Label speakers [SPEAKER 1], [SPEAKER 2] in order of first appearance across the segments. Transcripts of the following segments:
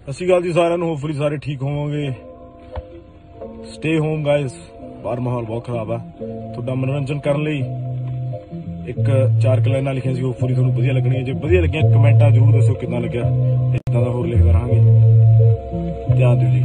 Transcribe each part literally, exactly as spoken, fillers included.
[SPEAKER 1] ਅਸੀਂ ਗੱਲ ਜੀ ਸਾਰਿਆਂ ਨੂੰ, ਹੋਪਫੁਲੀ ਸਾਰੇ ਠੀਕ ਹੋਵੋਗੇ। ਸਟੇ ਹੋਮ ਗਾਇਜ਼, ਬਾਹਰ ਮਾਹੌਲ ਬਹੁਤ ਖਰਾਬ ਆ। ਤੁਹਾਡਾ ਮਨੋਰੰਜਨ ਕਰਨ ਲਈ ਇੱਕ ਚਾਰ ਕੁ ਲਾਈਨਾਂ ਲਿਖੀਆਂ ਸੀ, ਹੋਪਫੁਲੀ ਤੁਹਾਨੂੰ ਵਧੀਆ ਲੱਗਣੀਆਂ। ਜੇ ਵਧੀਆ ਲੱਗੀਆਂ ਕਮੈਂਟਾਂ ਜ਼ਰੂਰ ਦੱਸੋ ਕਿੱਦਾਂ ਲੱਗਿਆ, ਇੱਦਾਂ ਦਾ ਹੋਰ ਲਿਖਦਾ ਰਹਾਂਗੇ। ਧਿਆਨ ਦਿਓ ਜੀ।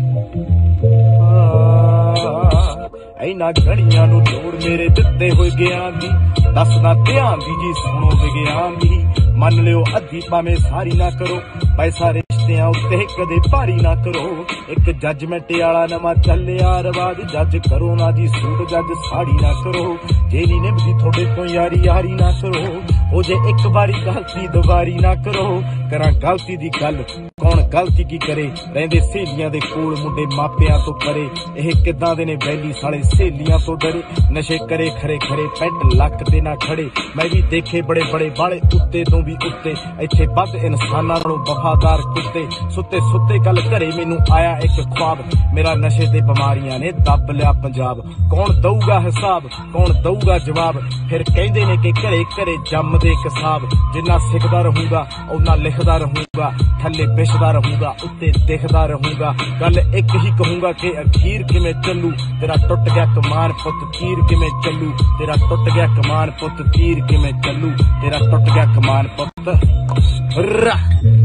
[SPEAKER 1] ਇਹਨਾਂ ਘੜੀਆਂ ਨੂੰ ਲੋੜ ਮੇਰੇ ਦਿੱਤੇ ਹੋਏ ਗਿਆਨ ਦੀ, ਦੱਸਦਾ ਧਿਆਨ ਦੀ ਜੀ ਸੁਣੋ ਵਿਗਿਆਨ ਦੀ। ਮੰਨ ਲਿਓ ਅੱਧੀ ਭਾਵੇਂ ਸਾਰੀ ਨਾ ਕਰੋ, ਪੈਸਾ ਰਿਸ਼ਤਿਆਂ ਉੱਤੇ ਕਦੇ ਭਾਰੀ ਨਾ ਕਰੋ। ਇੱਕ ਜੱਜਮੈਂਟ ਵਾਲਾ ਨਵਾਂ ਚੱਲਿਆ ਰਵਾਜ, ਜੱਜ ਕਰੋ ਨਾ ਜੀ ਸੂਟ ਜੱਜ ਸਾੜੀ ਨਾ ਕਰੋ। ਜੇ ਨੀ ਨਿਭਦੀ ਤੁਹਾਡੇ ਤੋਂ ਯਾਰੀ ਯਾਰੀ ਨਾ ਕਰੋ, ਉਹ ਜੇ ਇੱਕ ਵਾਰੀ ਗਲਤੀ ਦੁਬਾਰੀ ਨਾ ਕਰੋ। ਕਰਾਂ ਗਲਤੀ ਦੀ ਗੱਲ, ਕੌਣ ਗਲਤੀ ਕੀ ਕਰੇ, ਰਹਿੰਦੇ ਸਹੇਲੀਆਂ ਦੇ ਕੋਲ ਮੁੰਡੇ ਮਾਪਿਆਂ ਤੋਂ ਪਰੇ। ਇਹ ਕਿੱਦਾਂ ਦੇ ਨੇ ਵੈਲੀ ਸਾਲੇ ਸਹੇਲੀਆਂ ਤੋਂ ਡਰੇ, ਨਸ਼ੇ ਕਰੇ ਖਰੇ ਖਰੇ ਪੈਂਟ ਲੱਕ ਤੇ ਨਾ ਖੜੇ। ਮੈਂ ਵੀ ਦੇਖੇ ਬੜੇ ਬੜੇ ਬਾਲੇ ਉੱਤੇ ਤੋਂ ਵੀ ਉੱਤੇ, ਇੱਥੇ ਵੱਧ ਇਨਸਾਨਾਂ ਨਾਲੋਂ ਵਫਾਦਾਰ ਕੁੱਤੇ। ਸੁੱਤੇ ਸੁੱਤੇ ਕੱਲ ਘਰੇ ਮੈਨੂੰ ਆਇਆ ਇੱਕ ख्वाब, ਮੇਰਾ ਨਸ਼ੇ ਤੇ ਬਿਮਾਰੀਆਂ ਨੇ ਦੱਬ ਲਿਆ ਪੰਜਾਬ। ਕੌਣ ਦਊਗਾ ਹਿਸਾਬ, ਕੌਣ ਦਊਗਾ ਜਵਾਬ, ਫਿਰ ਕਹਿੰਦੇ ਨੇ ਕਿ ਘਰੇ ਘਰੇ ਜੰਮਦੇ ਕਿਸਾਬ। ਜਿੰਨਾ ਸਿੱਖਦਾ ਰਹੂੰਗਾ ਉਹਨਾਂ ਲਿਖਦਾ ਰਹੂੰਗਾ, ਥੱਲੇ ਵਿਛਦਾ ਰਹੂੰਗਾ ਉੱਤੇ ਦਿਖਦਾ ਰਹੂੰਗਾ। ਗੱਲ ਇੱਕ ਹੀ ਕਹੂੰਗਾ ਕਿ ਅਖੀਰ ਕਿਵੇਂ ਚੱਲੂ, ਤੇਰਾ ਟੁੱਟ ਗਿਆ ਕਮਾਨ ਪੁੱਤ ਤੀਰ ਕਿਵੇਂ ਚੱਲੂ। ਤੇਰਾ ਟੁੱਟ ਗਿਆ ਕਮਾਨ ਪੁੱਤ ਤੀਰ ਕਿਵੇਂ ਚੱਲੂ, ਤੇਰਾ ਟੁੱਟ ਗਿਆ ਕਮਾਨ ਪੁੱਤ।